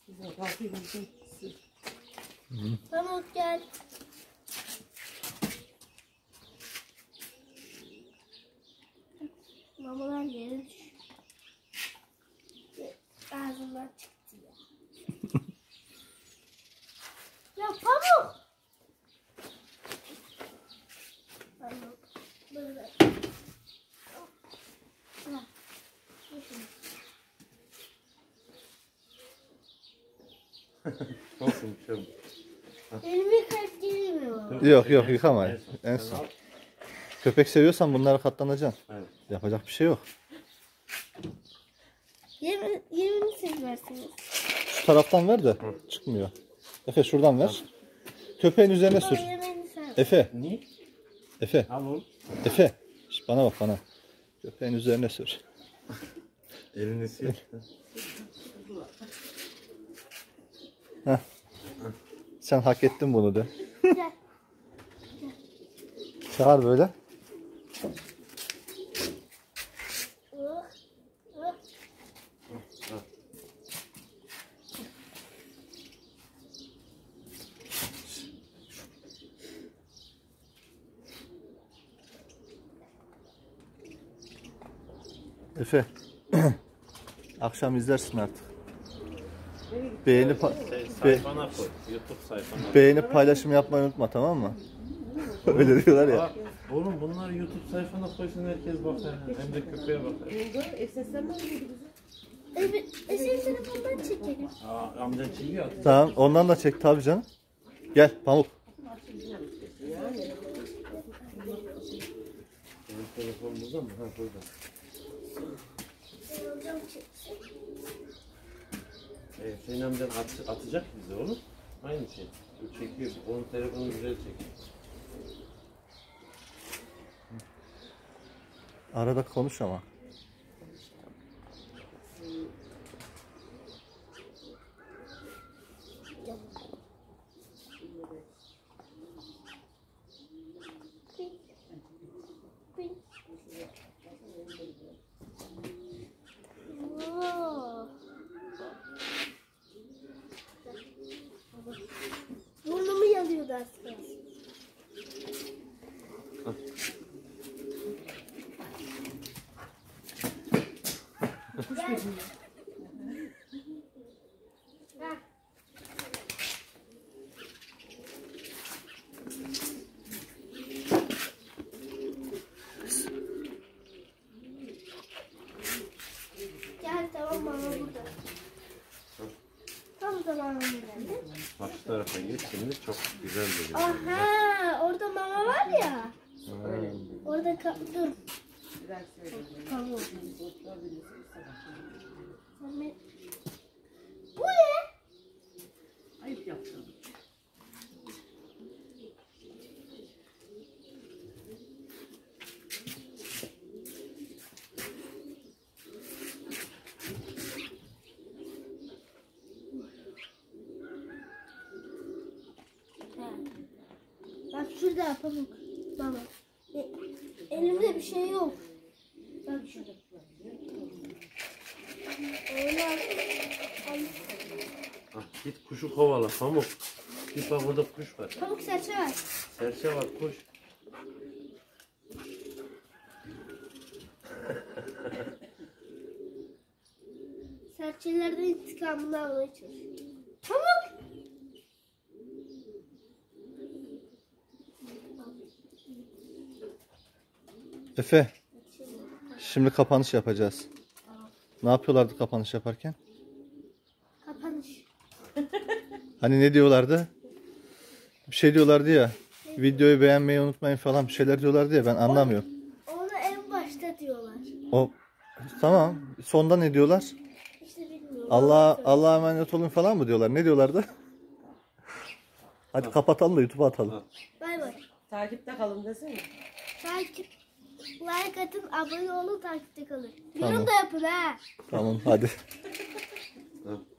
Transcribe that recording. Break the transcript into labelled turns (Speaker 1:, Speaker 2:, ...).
Speaker 1: Pamuk gel. Mamalar yere düş. Ağzından çıktı ya. Ya Pamuk. Pamuk. Böyle.
Speaker 2: Olsun bir şey olmaz.
Speaker 1: Elimi yıkayıp geleyim mi baba?
Speaker 3: Yok yıkamayın. En son. Köpek seviyorsan bunlara katlanacaksın.
Speaker 2: Evet.
Speaker 3: Yapacak bir şey yok.
Speaker 1: Yemini siz versiniz.
Speaker 3: Şu taraftan ver de çıkmıyor. Efe şuradan ver. Köpeğin üzerine sür.
Speaker 1: Yemeğini sen.
Speaker 3: Efe.
Speaker 2: Niye?
Speaker 3: Efe.
Speaker 2: Al oğlum.
Speaker 3: Efe. Şş, bana bak bana. Köpeğin üzerine sür.
Speaker 2: Elini sil.
Speaker 3: Heh. Sen hak ettin bunu de.
Speaker 1: Gel.
Speaker 3: Çağır böyle. Efe. Akşam izlersin artık. Beğeni
Speaker 2: Sayfana koy. YouTube sayfana.
Speaker 3: beğeni paylaşım yapmayı unutma, tamam mı? Öyle diyorlar ya.
Speaker 2: Aa, oğlum bunları YouTube sayfana koysun, herkes bakar. Hem de köpeğe bakar.
Speaker 1: Evet, senin telefondan çekelim.
Speaker 2: Aa, amcan çekiyor.
Speaker 3: Tamam, ondan da çek tabii canım. Gel Pamuk.
Speaker 2: Benim telefon burada mı? Ha, burada. Hüseyin amcan atacak bize oğlum. Aynı şey. O çekiyor. Onun telefonu güzel çekiyor.
Speaker 3: Arada konuş ama.
Speaker 1: Burnumu yalıyordu aslında. Gel. Ha. Gel, tamam, mama burada. Tam zamanında geldi.
Speaker 2: Bak şu tarafa geç, şimdi çok güzel geliyor.
Speaker 1: Aha, orada mama var ya. Orada dur. Tamam. Bu ne?
Speaker 4: Ayıp yaptın.
Speaker 1: Bak şurada Pamuk. Baba. Elimde bir şey yok. Bak şurada. Öyle.
Speaker 2: Ah, git kuşu kovala Pamuk. Git bak, burada kuş var.
Speaker 1: Pamuk serçe var.
Speaker 2: Serçe var, kuş.
Speaker 1: Serçelerden intikamını almaya çalışıyor. Pamuk!
Speaker 3: Efe. Şimdi kapanış yapacağız. Ne yapıyorlardı kapanış yaparken?
Speaker 1: Kapanış.
Speaker 3: Hani ne diyorlardı? Bir şey diyorlardı ya. Videoyu beğenmeyi unutmayın falan, bir şeyler diyorlardı ya, ben anlamıyorum.
Speaker 1: Onu en başta diyorlar.
Speaker 3: O tamam. Sonda ne diyorlar?
Speaker 1: İşte bilmiyorum.
Speaker 3: Allah'a emanet olun falan mı diyorlar? Ne diyorlardı? Hadi kapatalım da YouTube'a atalım.
Speaker 1: Bay bay.
Speaker 4: Takipte kalın desene.
Speaker 1: Takip, like atın, abone olun, takipte kalın.
Speaker 3: Tamam.
Speaker 1: Yorum da yapın ha.
Speaker 3: Tamam hadi.
Speaker 2: Ha.